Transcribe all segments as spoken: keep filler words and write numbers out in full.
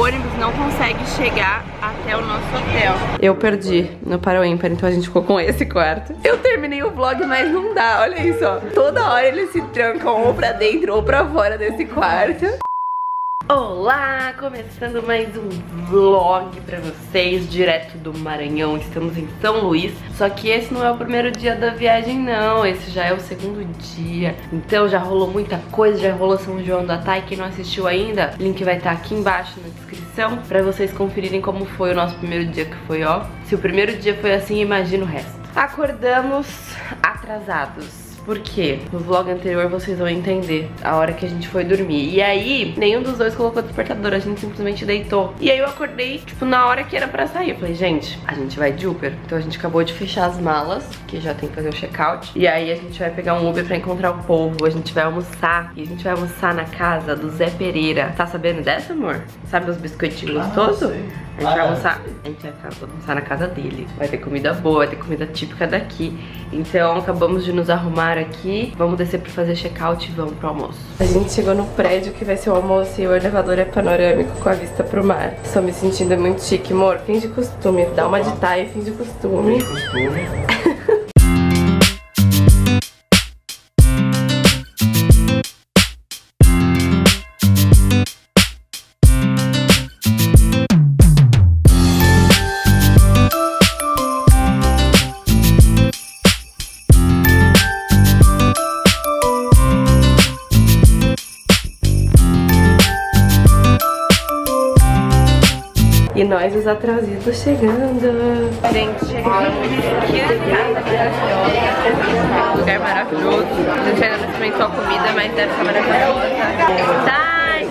ônibus não consegue chegar até o nosso hotel. Eu perdi no para o ímpar, então a gente ficou com esse quarto. Eu terminei o vlog, mas não dá, olha isso, ó. Toda hora eles se trancam ou pra dentro ou pra fora desse quarto. Olá, começando mais um vlog pra vocês, direto do Maranhão. Estamos em São Luís, só que esse não é o primeiro dia da viagem não, esse já é o segundo dia. Então já rolou muita coisa, já rolou São João da Thay. Quem não assistiu ainda, o link vai estar aqui embaixo na descrição pra vocês conferirem como foi o nosso primeiro dia, que foi ó. Se o primeiro dia foi assim, imagina o resto. Acordamos atrasados. Por quê? No vlog anterior vocês vão entender a hora que a gente foi dormir. E aí, nenhum dos dois colocou despertador, a gente simplesmente deitou. E aí eu acordei, tipo, na hora que era pra sair. Eu falei, gente, a gente vai de Uber. Então a gente acabou de fechar as malas, que já tem que fazer o check-out. E aí a gente vai pegar um Uber pra encontrar o povo. A gente vai almoçar. E a gente vai almoçar na casa do Zé Pereira. Tá sabendo dessa, amor? Sabe os biscoitinhos ah, gostosos? A gente ah, vai almoçar. A gente vai almoçar na casa dele. Vai ter comida boa, vai ter comida típica daqui. Então acabamos de nos arrumar aqui, vamos descer pra fazer check-out e vamos pro almoço. A gente chegou no prédio que vai ser o almoço e o elevador é panorâmico com a vista pro mar. Estou me sentindo muito chique, amor. Fim de costume, dá uma de Thay, fim de costume. Fim de costume. E nós, os atrasados, chegando. Gente, chegamos aqui na casa, lugar maravilhoso. A gente ainda não experimentou a comida, mas deve ser maravilhosa. Sai!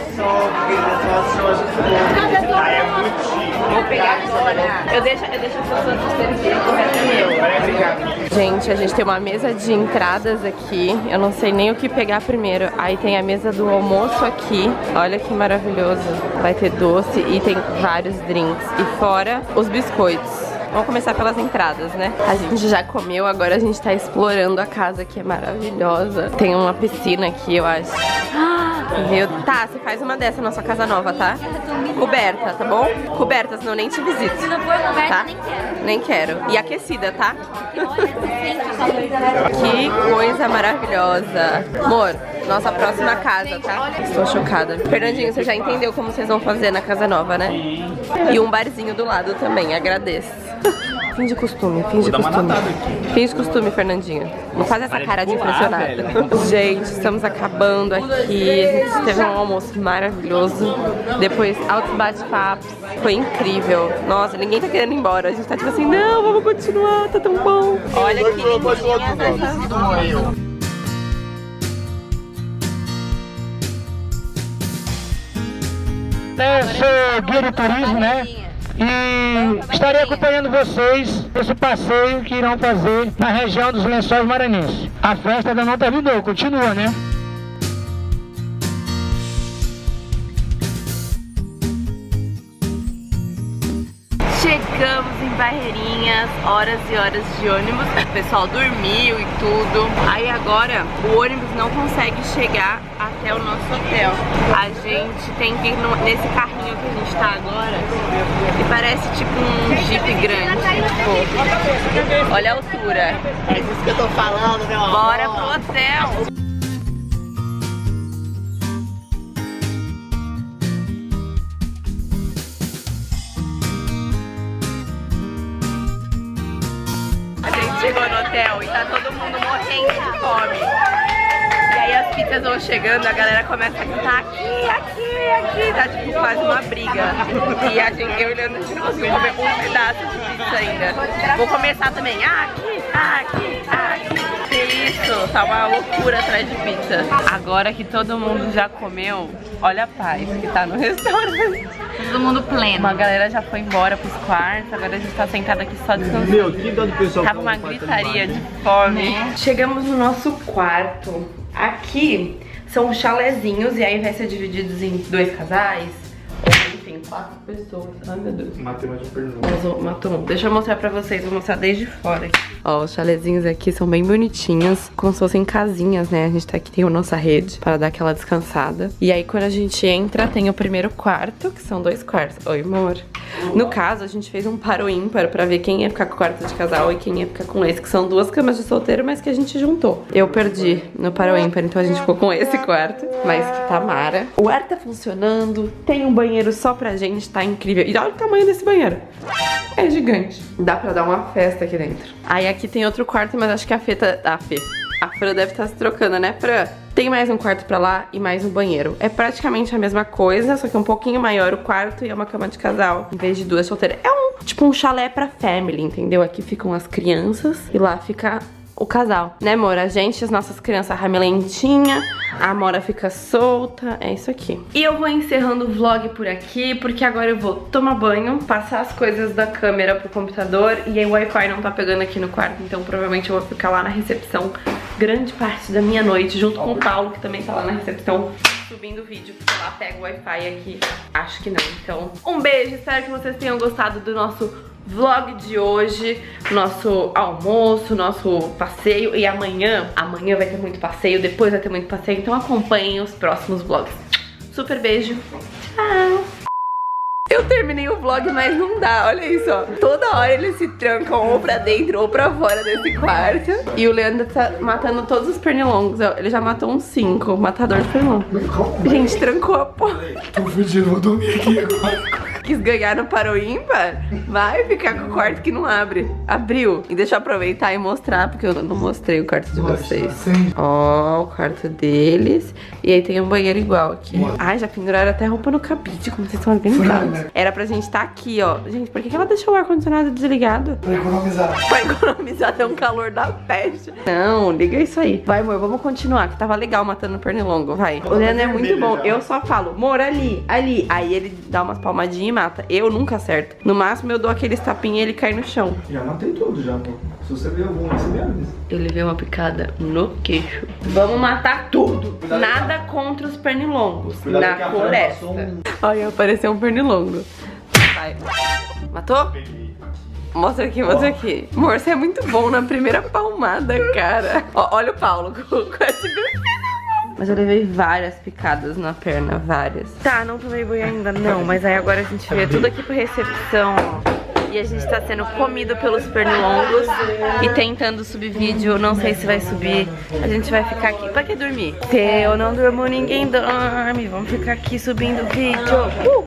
Vou pegar agora. Eu deixo, eu deixo as pessoas terem o resto é meu. Gente, a gente tem uma mesa de entradas aqui. Eu não sei nem o que pegar primeiro. Aí tem a mesa do almoço aqui. Olha que maravilhoso. Vai ter doce e tem vários drinks. E fora os biscoitos. Vamos começar pelas entradas, né? A gente já comeu, agora a gente tá explorando a casa, que é maravilhosa. Tem uma piscina aqui, eu acho. Meu, tá, você faz uma dessa na sua casa nova, tá? Coberta, tá bom? Coberta, senão nem te visito. Se não for coberta, tá? nem quero. Nem quero. E aquecida, tá? Que coisa maravilhosa. Amor, nossa próxima casa, tá? Estou chocada. Fernandinho, você já entendeu como vocês vão fazer na casa nova, né? E um barzinho do lado também, agradeço. Fim de costume, fim de costume. Fim de costume, Fernandinho. Não faz essa cara de impressionada. Gente, estamos acabando aqui. A gente teve um almoço maravilhoso. Depois, altos bate-papos. Foi incrível. Nossa, ninguém tá querendo ir embora. A gente tá tipo assim, não, vamos continuar, tá tão bom. Olha que lindinhas essas duas. Eu sou guia de turismo, né? E estarei acompanhando vocês nesse passeio que irão fazer na região dos Lençóis Maranhenses. A festa ainda não terminou, continua, né? Chegamos em Barreirinhas, horas e horas de ônibus. O pessoal dormiu e tudo. Aí agora o ônibus não consegue chegar até o nosso hotel. A gente tem que ir no, nesse carrinho que a gente tá agora, que parece tipo um jeep grande. Tipo, olha a altura. É disso que eu tô falando, meu amor. Bora pro hotel. Chegou no hotel e tá todo mundo morrendo de fome. E aí as pizzas vão chegando, a galera começa a gritar aqui, aqui, aqui. Tá tipo quase uma briga. E a gente, eu olhando, a gente não conseguiu comer um pedaço de pizza ainda. Vou começar também, ah, aqui, ah, aqui, ah, aqui. Que isso, tá uma loucura atrás de pizza. Agora que todo mundo já comeu, olha a paz que tá no restaurante. Todo mundo pleno. Uma galera já foi embora pros quartos, agora a gente tá sentado aqui só descansando. Meu, que dó do pessoal. Tava uma gritaria de fome. Chegamos no nosso quarto. Aqui são chalézinhos e aí vai ser divididos em dois casais, ou enfim, quatro pessoas. Ai, meu Deus. Matei mais um pernilongo. Matou, matou um. Deixa eu mostrar pra vocês, vou mostrar desde fora aqui. Ó, os chalezinhos aqui são bem bonitinhos, como se fossem casinhas, né? A gente tá aqui, tem a nossa rede para dar aquela descansada. E aí, quando a gente entra, tem o primeiro quarto, que são dois quartos. Oi, amor. No caso, a gente fez um par ou ímpar pra ver quem ia ficar com o quarto de casal e quem ia ficar com esse, que são duas camas de solteiro, mas que a gente juntou. Eu perdi no par ou ímpar, então a gente ficou com esse quarto, mas que tá mara. O ar tá funcionando, tem um banheiro só pra gente, tá incrível. E olha o tamanho desse banheiro. É gigante. Dá pra dar uma festa aqui dentro. Aí aqui tem outro quarto, mas acho que a Fê tá... A Fê... A Fran deve estar se trocando, né, Fran? Tem mais um quarto pra lá e mais um banheiro. É praticamente a mesma coisa, só que um pouquinho maior o quarto e é uma cama de casal, em vez de duas solteiras. É um, tipo, um chalé pra family, entendeu? Aqui ficam as crianças e lá fica o casal. Né, amor? A gente, as nossas crianças ramilentinha, a Amora fica solta, é isso aqui. E eu vou encerrando o vlog por aqui, porque agora eu vou tomar banho, passar as coisas da câmera pro computador, e aí o Wi-Fi não tá pegando aqui no quarto, então provavelmente eu vou ficar lá na recepção grande parte da minha noite, junto com o Paulo, que também tá lá na recepção, subindo o vídeo, porque lá pega o Wi-Fi aqui. Acho que não. Então, um beijo, espero que vocês tenham gostado do nosso vlog de hoje, nosso almoço, nosso passeio. E amanhã, amanhã vai ter muito passeio, depois vai ter muito passeio, então acompanhem os próximos vlogs. Super beijo, tchau! Eu terminei o vlog, mas não dá, olha isso, ó. Toda hora eles se trancam ou pra dentro ou pra fora desse quarto. E o Leandro tá matando todos os pernilongos, ó. Ele já matou uns cinco, matador de pernilongo. Gente, trancou a porta. Tô fudido, vou dormir aqui agora. Quis ganhar no par ou ímpar? Vai ficar com o quarto que não abre. Abriu. E deixa eu aproveitar e mostrar, porque eu não mostrei o quarto de vocês. Ó, o quarto deles. E aí tem um banheiro igual aqui. Ai, já penduraram até roupa no cabide, como vocês estão organizados. Era pra gente estar aqui, ó. Gente, por que que ela deixou o ar-condicionado desligado? Pra economizar. Pra economizar até um calor da peste. Não, liga isso aí. Vai, amor, vamos continuar, que tava legal matando o pernilongo, vai. O Leandro é muito bom. Eu só falo, amor, ali, ali. Aí ele dá umas palmadinhas e mata. Eu nunca acerto. No máximo eu dou aqueles tapinhas e ele cai no chão. Já matei tudo, já, amor. Se você ver algum, você me avisa. Ele vê uma picada no queixo. Vamos matar tudo. Nada contra os pernilongos na floresta. Olha, apareceu um pernilongo. Vai. Matou? Mostra aqui, mostra aqui. Amor, você é muito bom na primeira palmada, cara. Ó, olha o Paulo com, com esse bebê. Mas eu levei várias picadas na perna, várias. Tá, não tomei banho ainda, não. Mas aí agora a gente veio tudo aqui pra recepção, ó. E a gente tá sendo comido pelos pernilongos e tentando subir vídeo. Não sei se vai subir. A gente vai ficar aqui. Pra que dormir? Se eu não durmo, ninguém dorme. Vamos ficar aqui subindo vídeo. Uh!